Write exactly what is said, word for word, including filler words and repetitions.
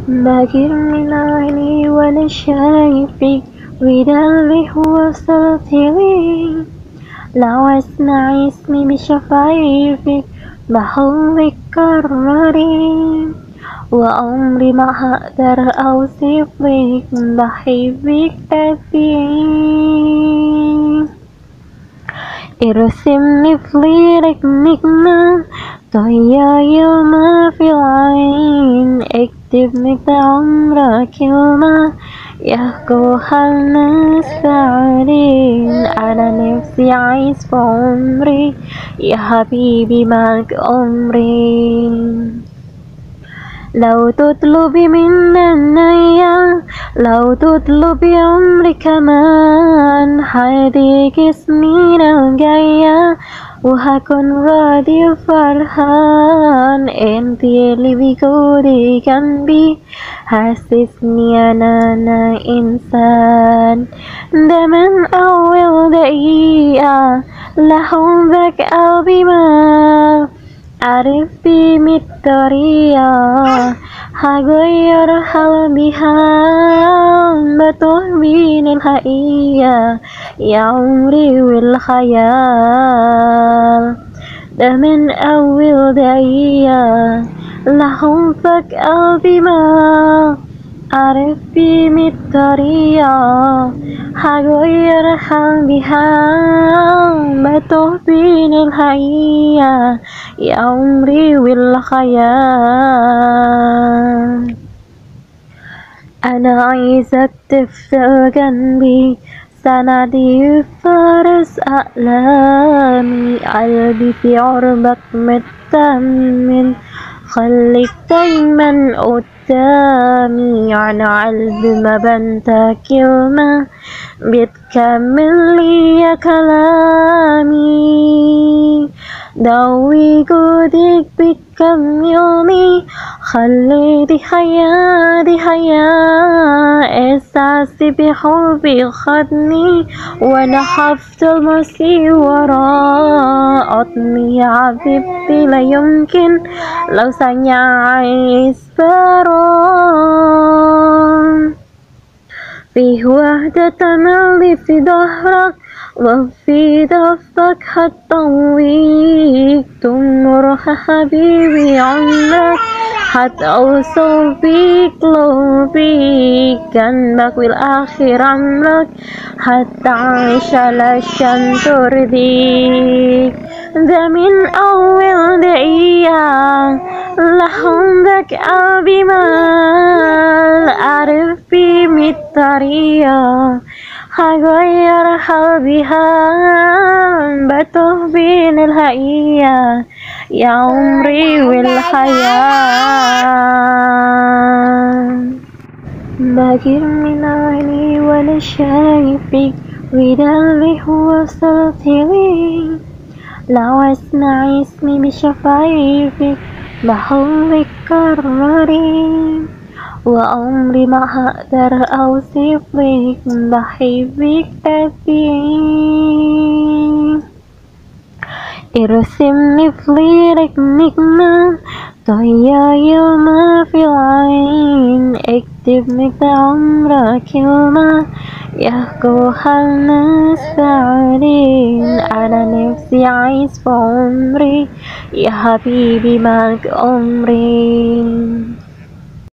باكر من عيني وانا شايفك، وده اللي وصلت لي. لو اسمع اسمي بشفايفك بحبك كرري، وعمري ما هقدر اوصفلك بحبك قدي. ارسمني في ليلك نجمة ضيع ما في العين، اكتب مثل عمرك كلمة يحكوها الناس بعدين. أنا نفسي أعيش في عمري يا حبيبي معك عمري. لو تطلبي من عينيا، لو تطلبي عمري كمان، هديك سنين الجاية وهكون راضي وفرحان. انتي اللي بجودي جنبي حسسني انا انا انسان. ده من اول دقيقة لحبك قلبي مات، عارف بمية طريقة هغير حلمها، بتوه بين الحقيقة يا عمري والخيال. ده من أول دقيقة لحبك قلبي مات، عارف بمية طريقة هغير حلمها، بتوه بين الحقيقة يا عمري والخيال. أنا عايزك تفضل جنبي سندي فارس أحلامي، قلبي في عربك مطمن، خليك دايما قدامي. أنا قلبي ما بنت كلمة بتكمل لي كلامي، ضوي جودك بتكملني، خلي دي حياة دي حياة. إحساسي بحبي خدني وانا هفضل ماشي وراه، قطني يا حبيبتي لا يمكن لو ثانية عايز براه. فيه وحدة تملي في ظهرك وفي ضفك هتطويك، تمرها حبيبي عمرك هتوصل بيك لو بيك جنبك، والآخر عمرك هتعيش علشان ترضيك. ده من أول دقيقة لحبك قلبي مال، عارف بمية طريقة هغير حلمها، بتوه بين الحقيقة يا عمري والخيال. باكر من عيني وانا شايفك، وده اللي وصلت لي. لو اسمع اسمي بشفايفك بحبك كرري، وعمري ما هقدر اوصفلك بحبك قدي. ارسمني في ليلك نجمة ضيع ما في العين، اكتب مثل عمرك كلمة يحكوها الناس بعدين. أنا نفسي أعيش في عمري يا حبيبي معك عمري.